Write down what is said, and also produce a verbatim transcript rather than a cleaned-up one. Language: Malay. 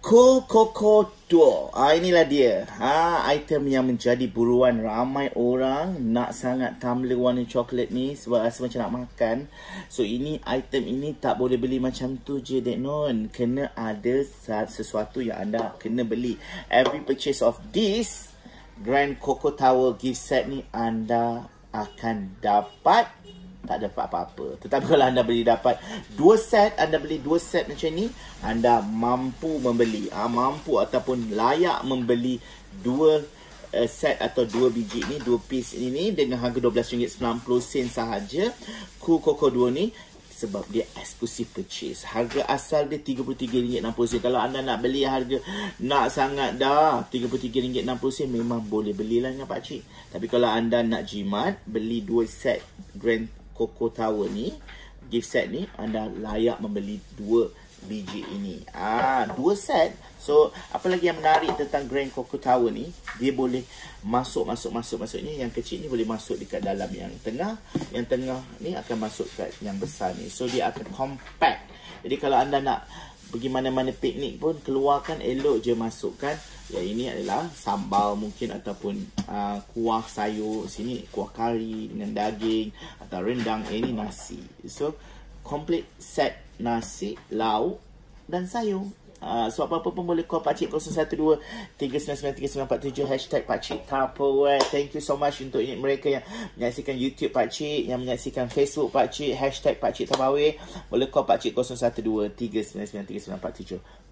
Cool Coco Duo. Ah, inilah dia. Ha, item yang menjadi buruan ramai orang. Nak sangat tumbler warna coklat ni sebab rasa macam nak makan. So ini item ini tak boleh beli macam tu je, Dek Non. Kena ada sesuatu yang anda kena beli. Every purchase of this Grand Choco Tower gift set ni, anda akan dapat, tak dapat apa-apa. Tetapi kalau anda beli dapat dua set, anda beli dua set macam ni, anda mampu membeli, ah, mampu ataupun layak membeli dua uh, set atau dua biji ni, dua piece ini dengan harga dua belas ringgit sembilan puluh sen sahaja. Cool Coco Duo ni sebab dia exclusive purchase. Harga asal dia tiga puluh tiga ringgit enam puluh sen. Kalau anda nak beli harga nak sangat dah tiga puluh tiga ringgit enam puluh sen, memang boleh belilah dengan pakcik. Tapi kalau anda nak jimat, beli dua set Grand Choco Tower ni, gift set ni, anda layak membeli dua biji ini. Ah, dua set. So, apa lagi yang menarik tentang Grand Choco Tower ni, dia boleh masuk, masuk, masuk, maksudnya yang kecil ni boleh masuk dekat dalam yang tengah, yang tengah ni akan masuk kat yang besar ni. So, dia akan compact. Jadi, kalau anda nak pergi mana-mana piknik pun, keluarkan, elok je masukkan. Ya, ini adalah sambal mungkin ataupun uh, kuah sayur. Sini kuah kari dengan daging atau rendang. Eh, ini nasi. So, complete set nasi, lauk dan sayur. Uh, so, apa-apa pun boleh call pakcik kosong satu dua tiga sembilan sembilan tiga sembilan empat tujuh hashtag pakcik Tupperware. Thank you so much untuk mereka yang menyaksikan YouTube pakcik, yang menyaksikan Facebook pakcik, hashtag pakcik Tupperware. Boleh call pakcik kosong satu dua tiga sembilan sembilan tiga sembilan empat tujuh.